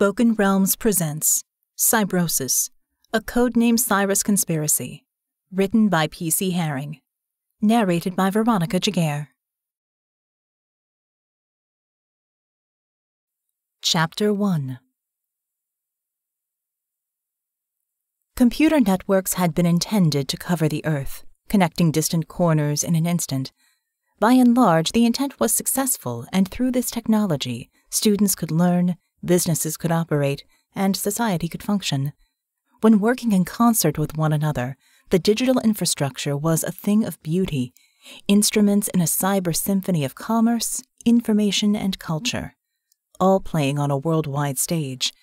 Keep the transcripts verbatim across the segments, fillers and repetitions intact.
Spoken Realms presents Cybrosis, a Codename CIRIS conspiracy, written by P C Haring, narrated by Veronica Giguere. Chapter one. Computer networks had been intended to cover the Earth, connecting distant corners in an instant. By and large, the intent was successful, and through this technology, students could learn, businesses could operate, and society could function. When working in concert with one another, the digital infrastructure was a thing of beauty, instruments in a cyber symphony of commerce, information, and culture, all playing on a worldwide stage.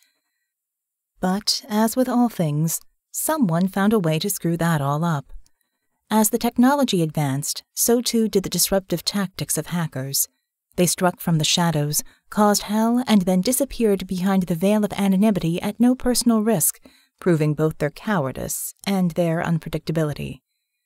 But, as with all things, someone found a way to screw that all up. As the technology advanced, so too did the disruptive tactics of hackers. They struck from the shadows, caused hell, and then disappeared behind the veil of anonymity at no personal risk, proving both their cowardice and their unpredictability.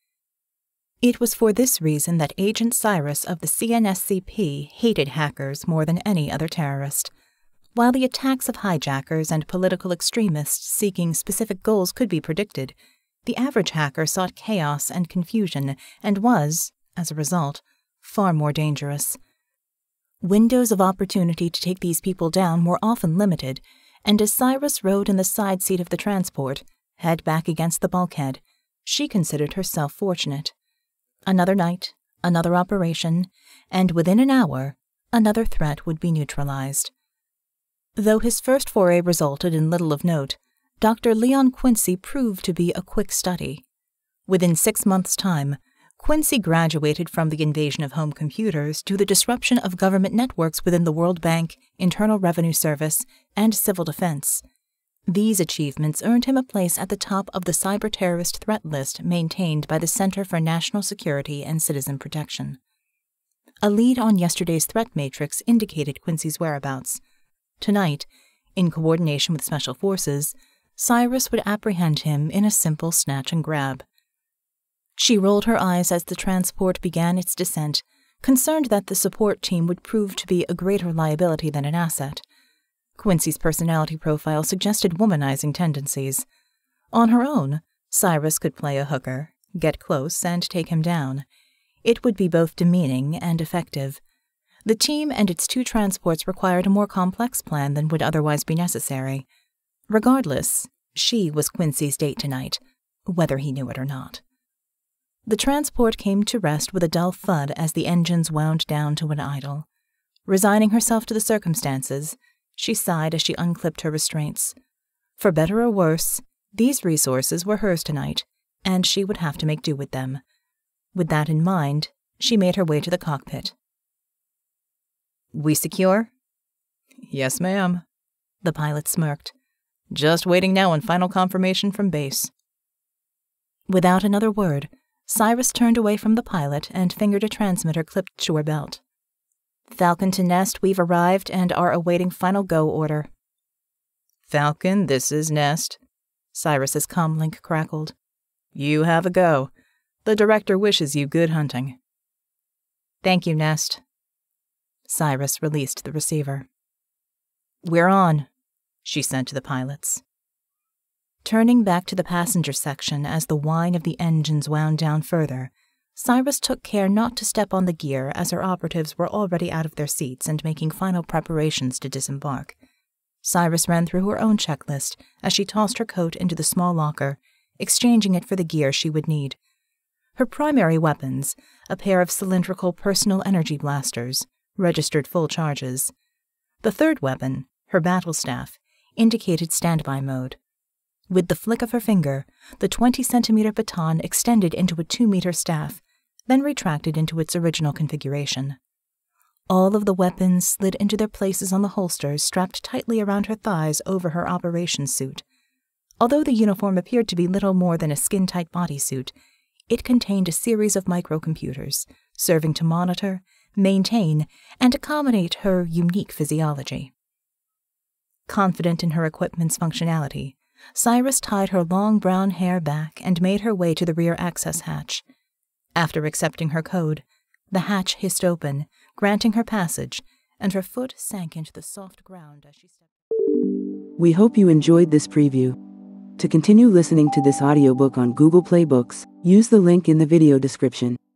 It was for this reason that Agent Ciris of the C N S C P hated hackers more than any other terrorist. While the attacks of hijackers and political extremists seeking specific goals could be predicted, the average hacker sought chaos and confusion and was, as a result, far more dangerous. Windows of opportunity to take these people down were often limited, and as Ciris rode in the side seat of the transport, head back against the bulkhead, she considered herself fortunate. Another night, another operation, and within an hour, another threat would be neutralized. Though his first foray resulted in little of note, Doctor Leon Quincy proved to be a quick study. Within six months' time, Quincy graduated from the invasion of home computers to the disruption of government networks within the World Bank, Internal Revenue Service, and Civil Defense. These achievements earned him a place at the top of the cyber-terrorist threat list maintained by the Center for National Security and Citizen Protection. A lead on yesterday's threat matrix indicated Quincy's whereabouts. Tonight, in coordination with Special Forces, Ciris would apprehend him in a simple snatch and grab. She rolled her eyes as the transport began its descent, concerned that the support team would prove to be a greater liability than an asset. Quincy's personality profile suggested womanizing tendencies. On her own, Ciris could play a hooker, get close, and take him down. It would be both demeaning and effective. The team and its two transports required a more complex plan than would otherwise be necessary. Regardless, she was Quincy's date tonight, whether he knew it or not. The transport came to rest with a dull thud as the engines wound down to an idle. Resigning herself to the circumstances, she sighed as she unclipped her restraints. For better or worse, these resources were hers tonight, and she would have to make do with them. With that in mind, she made her way to the cockpit. "We secure?" "Yes, ma'am," the pilot smirked. "Just waiting now on final confirmation from base." Without another word, Ciris turned away from the pilot and fingered a transmitter clipped to her belt. "Falcon to Nest, we've arrived and are awaiting final go order." "Falcon, this is Nest," Ciris's comlink crackled. "You have a go. The director wishes you good hunting." "Thank you, Nest." Ciris released the receiver. "We're on," she said to the pilots. Turning back to the passenger section as the whine of the engines wound down further, Ciris took care not to step on the gear as her operatives were already out of their seats and making final preparations to disembark. Ciris ran through her own checklist as she tossed her coat into the small locker, exchanging it for the gear she would need. Her primary weapons, a pair of cylindrical personal energy blasters, registered full charges. The third weapon, her battle staff, indicated standby mode. With the flick of her finger, the twenty-centimeter baton extended into a two-meter staff, then retracted into its original configuration. All of the weapons slid into their places on the holsters strapped tightly around her thighs over her operations suit. Although the uniform appeared to be little more than a skin-tight bodysuit, it contained a series of microcomputers, serving to monitor, maintain, and accommodate her unique physiology. Confident in her equipment's functionality, Ciris tied her long brown hair back and made her way to the rear access hatch. After accepting her code, the hatch hissed open, granting her passage, and her foot sank into the soft ground as she stepped. We hope you enjoyed this preview. To continue listening to this audiobook on Google Play Books, use the link in the video description.